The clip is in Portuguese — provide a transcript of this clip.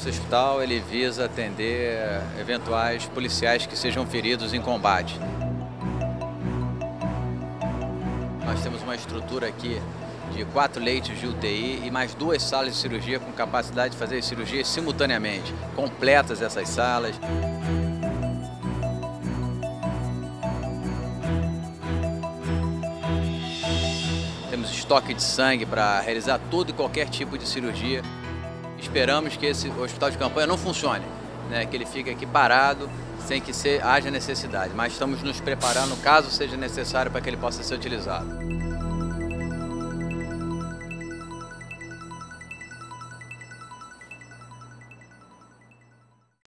Esse hospital ele visa atender eventuais policiais que sejam feridos em combate. Nós temos uma estrutura aqui de 4 leitos de UTI e mais 2 salas de cirurgia com capacidade de fazer cirurgias simultaneamente. Completas essas salas. Temos estoque de sangue para realizar todo e qualquer tipo de cirurgia. Esperamos que esse hospital de campanha não funcione, né? Que ele fique aqui parado sem que haja necessidade, mas estamos nos preparando caso seja necessário para que ele possa ser utilizado.